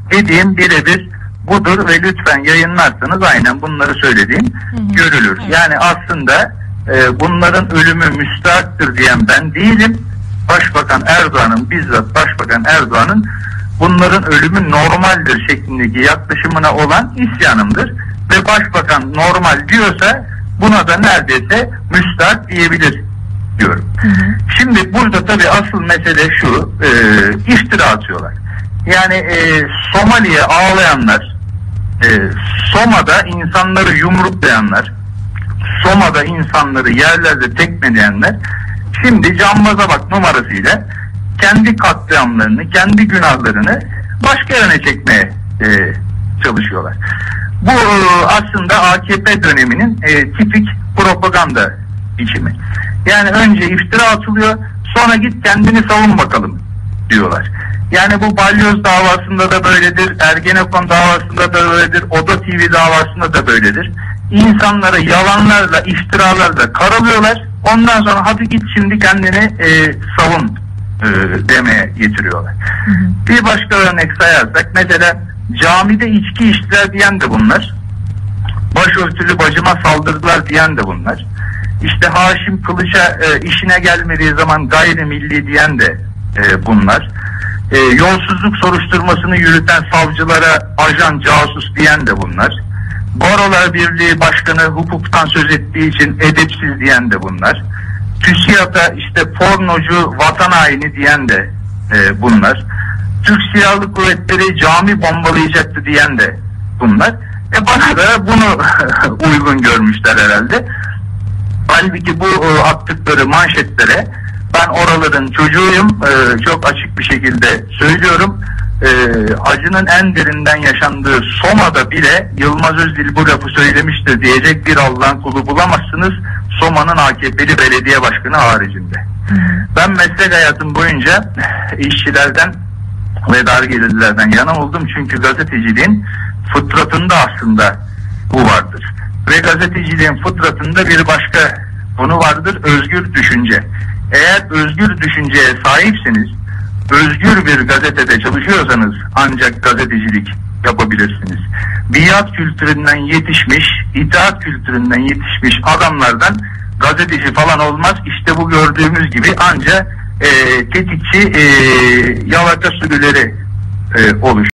dediğim birebir budur ve lütfen yayınlarsanız aynen bunları söylediğim görülür. Yani aslında bunların ölümü müstahaktır diyen ben değilim. Başbakan Erdoğan'ın, bizzat Başbakan Erdoğan'ın bunların ölümü normaldir şeklindeki yaklaşımına olan isyanımdır. Ve Başbakan normal diyorsa buna da neredeyse müstahak diyebilir diyorum. Şimdi burada tabii asıl mesele şu, iftira atıyorlar. Yani Somali'ye ağlayanlar, Soma'da insanları yumruklayanlar, Soma'da insanları yerlerde tekmeleyenler şimdi cambaza bak numarasıyla kendi katliamlarını, kendi günahlarını başka yöne çekmeye çalışıyorlar. Bu aslında AKP döneminin tipik propaganda biçimi. Yani önce iftira atılıyor, sonra git kendini savun bakalım diyorlar. Yani bu Balyoz davasında da böyledir, Ergenekon davasında da böyledir, Oda TV davasında da böyledir. İnsanları yalanlarla, iftiralarla karalıyorlar. Ondan sonra hadi git şimdi kendini savun demeye getiriyorlar. Bir başka örnek sayarsak mesela camide içki içtiler diyen de bunlar. Başörtülü bacıma saldırdılar diyen de bunlar. İşte Haşim Kılıç'a işine gelmediği zaman gayrimilli diyen de bunlar. Yolsuzluk soruşturmasını yürüten savcılara ajan, casus diyen de bunlar. Barolar Birliği Başkanı hukuktan söz ettiği için edepsiz diyen de bunlar. TÜSİAD'a işte pornocu, vatan haini diyen de bunlar. Türk Silahlı Kuvvetleri cami bombalayacaktı diyen de bunlar. Bana da bunu uygun görmüşler herhalde. Halbuki bu attıkları manşetlere ben oraların çocuğuyum, çok açık bir şekilde söylüyorum. Acının en derinden yaşandığı Soma'da bile Yılmaz Özdil bu lafı söylemiştir diyecek bir Allah'ın kulu bulamazsınız, Soma'nın AKP'li belediye başkanı haricinde. Ben meslek hayatım boyunca işçilerden ve dar gelirlilerden yana oldum, çünkü gazeteciliğin fıtratında aslında bu vardır. Ve gazeteciliğin fıtratında bir başka konu vardır, özgür düşünce. Eğer özgür düşünceye sahipsiniz, özgür bir gazetede çalışıyorsanız ancak gazetecilik yapabilirsiniz. Biat kültüründen yetişmiş, itaat kültüründen yetişmiş adamlardan gazeteci falan olmaz. İşte bu gördüğümüz gibi ancak tetikçi yalaka sürüleri oluşur.